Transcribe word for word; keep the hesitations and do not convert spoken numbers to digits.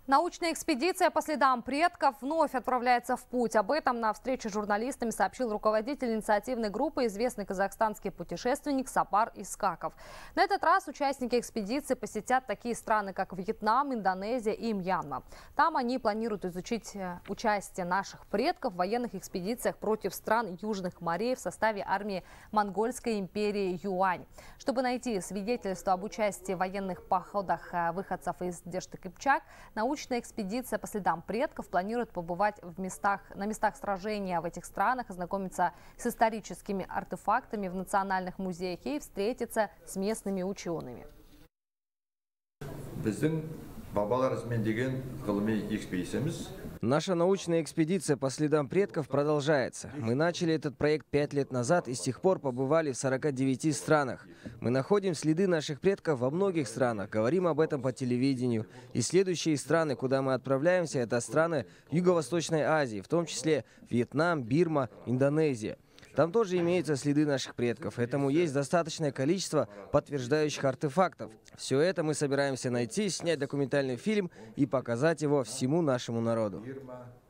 Научная экспедиция по следам предков вновь отправляется в путь. Об этом на встрече с журналистами сообщил руководитель инициативной группы, известный казахстанский путешественник Сапар Искаков. На этот раз участники экспедиции посетят такие страны, как Вьетнам, Индонезия и Мьянма. Там они планируют изучить участие наших предков в военных экспедициях против стран Южных морей в составе армии Монгольской империи Юань. Чтобы найти свидетельство об участии в военных походах выходцев из Дешты-Кыпчак, научная экспедиция по следам предков планирует побывать в местах, на местах сражения в этих странах, ознакомиться с историческими артефактами в национальных музеях и встретиться с местными учеными. Наша научная экспедиция по следам предков продолжается. Мы начали этот проект пять лет назад и с тех пор побывали в сорока девяти странах. Мы находим следы наших предков во многих странах, говорим об этом по телевидению. И следующие страны, куда мы отправляемся, это страны Юго-Восточной Азии, в том числе Вьетнам, Бирма, Индонезия. Там тоже имеются следы наших предков, этому есть достаточное количество подтверждающих артефактов. Все это мы собираемся найти, снять документальный фильм и показать его всему нашему народу.